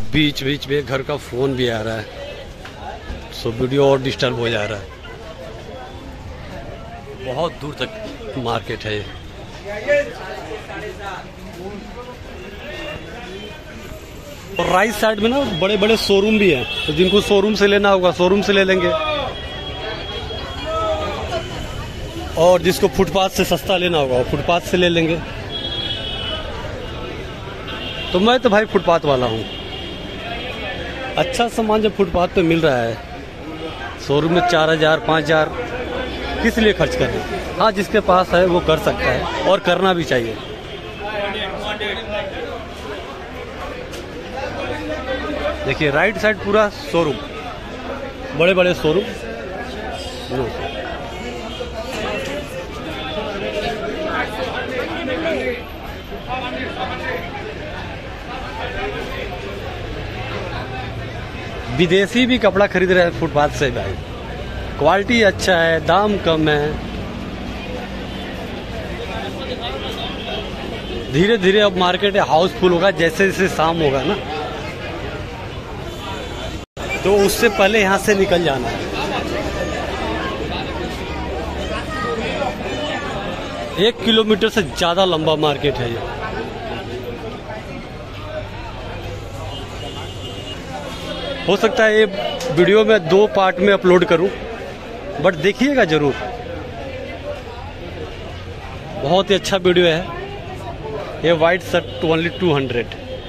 बीच बीच में घर का फोन भी आ रहा है, सो वीडियो और डिस्टर्ब हो जा रहा है। बहुत दूर तक मार्केट है ये। और राइट साइड में ना बड़े बड़े शोरूम भी हैं, तो जिनको शोरूम से लेना होगा शोरूम से ले लेंगे, और जिसको फुटपाथ से सस्ता लेना होगा फुटपाथ से ले लेंगे। तो मैं तो भाई फुटपाथ वाला हूँ। अच्छा सामान जब फुटपाथ पे मिल रहा है, शोरूम में 4000 5000 किस लिए खर्च कर रहे हैं। हाँ, जिसके पास है वो कर सकता है और करना भी चाहिए। देखिए राइट साइड पूरा शोरूम, बड़े बड़े शोरूम। विदेशी भी कपड़ा खरीद रहे हैं फुटपाथ से भाई। क्वालिटी अच्छा है, दाम कम है। धीरे धीरे अब मार्केट हाउसफुल होगा, जैसे जैसे शाम होगा ना, तो उससे पहले यहाँ से निकल जाना है। 1 किलोमीटर से ज्यादा लंबा मार्केट है ये। हो सकता है ये वीडियो में 2 पार्ट में अपलोड करूं, बट देखिएगा जरूर। बहुत ही अच्छा वीडियो है ये। White shirt only 200।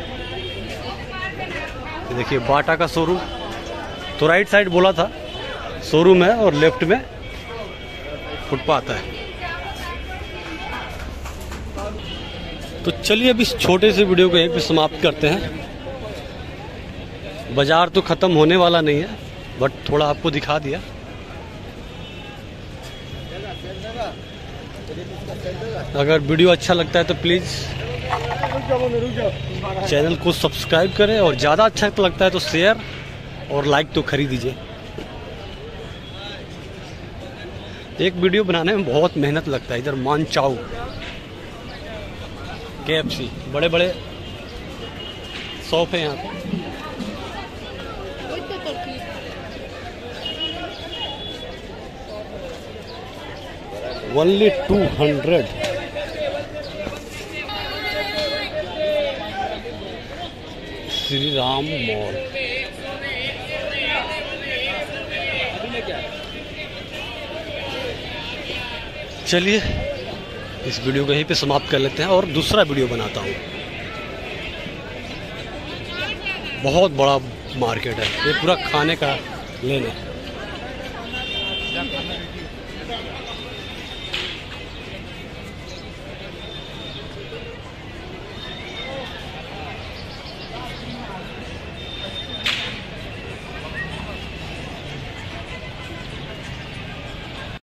देखिए बाटा का शोरूम, तो राइट साइड बोला था शोरूम है और लेफ्ट में फुटपाथ है। तो चलिए अब इस छोटे से वीडियो को यहीं पे समाप्त करते हैं। बाजार तो ख़त्म होने वाला नहीं है, बट थोड़ा आपको दिखा दिया। अगर वीडियो अच्छा लगता है तो प्लीज़ चैनल को सब्सक्राइब करें, और ज़्यादा अच्छा लगता है तो शेयर और लाइक तो खरीद दीजिए। एक वीडियो बनाने में बहुत मेहनत लगता है। इधर मानचाऊ, KFC, बड़े बड़े शॉप है यहाँ पे। ओनली 200। श्री राम मॉल। चलिए इस वीडियो को यहीं पे समाप्त कर लेते हैं और दूसरा वीडियो बनाता हूँ। बहुत बड़ा मार्केट है ये, पूरा खाने का लेन है।